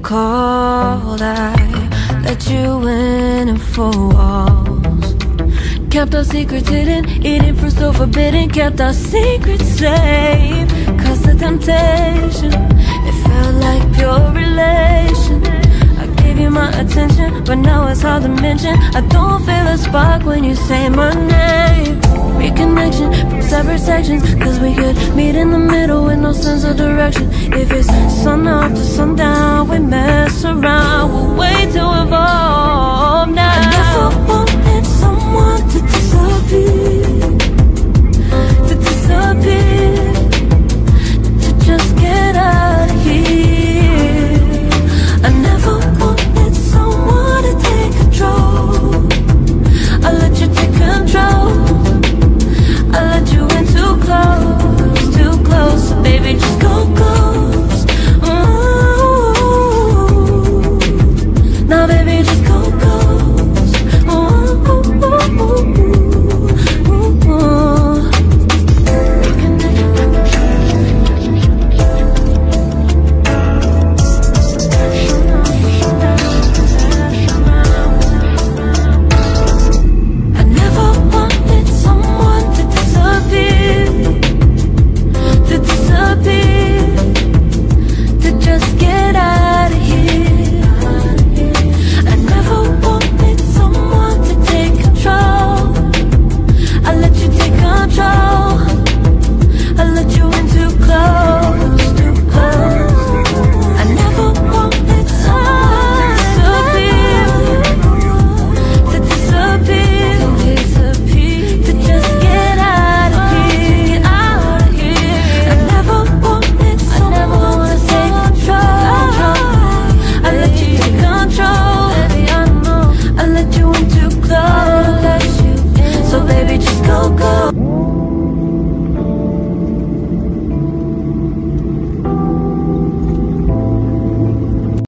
recall I let you in and 4 walls. Kept our secrets hidden, eating fruit so forbidden. Kept our secrets safe, cause the temptation, it felt like pure relation. I gave you my attention, but now it's hard to mention. I don't feel a spark when you say my name. Reconnection from separate sections, cause we could meet in the middle with no sense of direction. If it's sun up to sundown, we mess around, we'll wait to evolve.